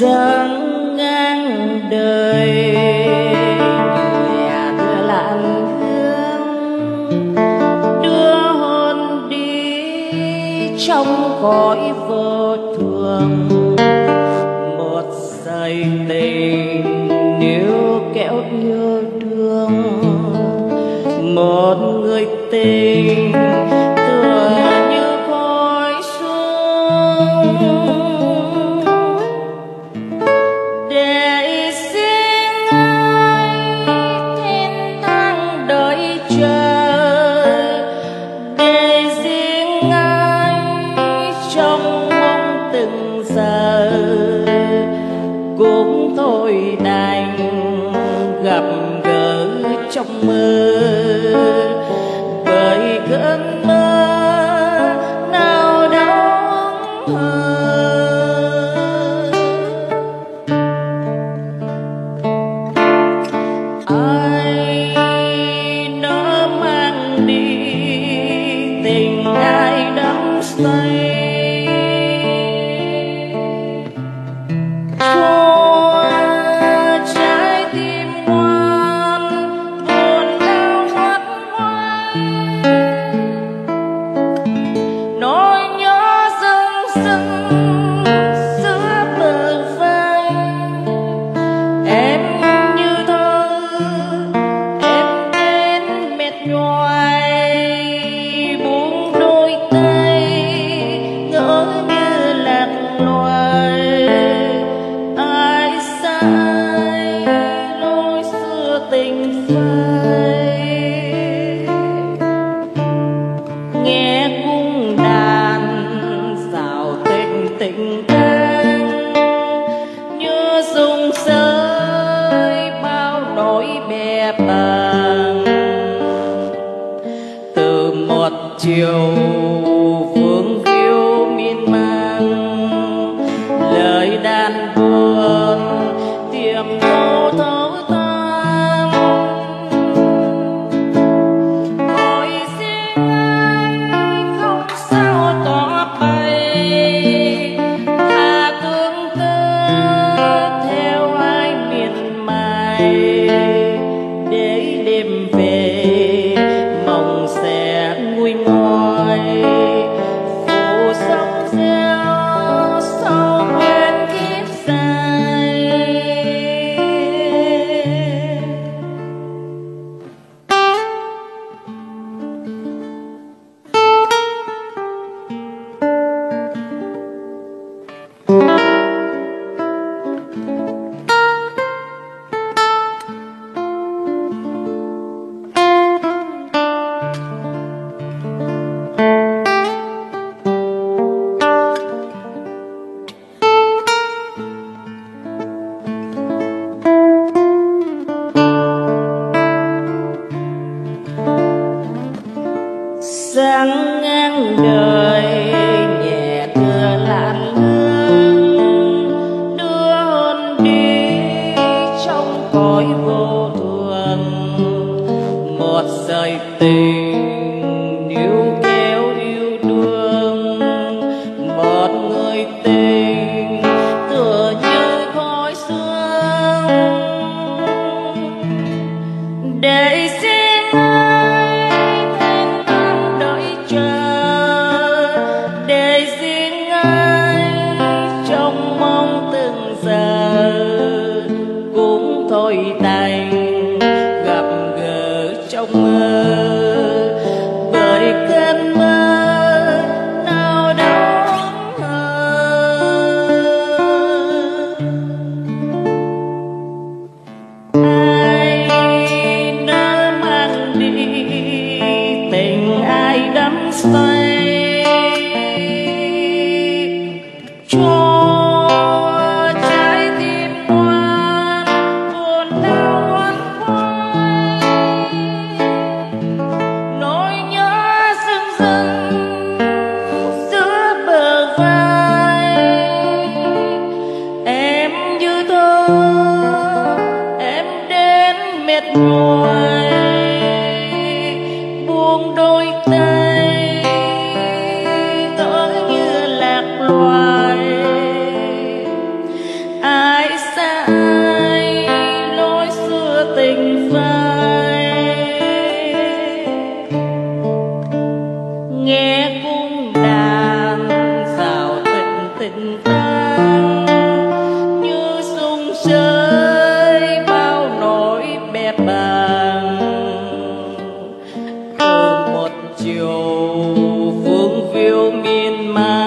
dáng ngang đời nhẹ tựa làn hương đưa hồn đi trong cõi vô thường. Một giây tình níu kéo yêu đương, một người tình tựa như khói sương để riêng ai thiên thang đợi chờ, để riêng ai trong mong từng giờ. Cũng thôi đành gặp gỡ trong mơ, bởi cơn mơ nào đó ai nó mang đi tình ai đắm say. Chiều phương phiêu miên man, lời đàn buồn tiềm thâu thấu tan. Hỏi riêng ai không sao tỏ bày, tha tương tư theo ai miền mài, để đêm về mong sẽ nguôi ngoai tình tang như sung sơi bao nỗi bẽ bàng. Từ một chiều phương phiêu miên man